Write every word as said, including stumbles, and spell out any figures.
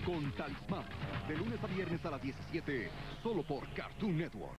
con Talismán. De lunes a viernes a las diecisiete, solo por Cartoon Network.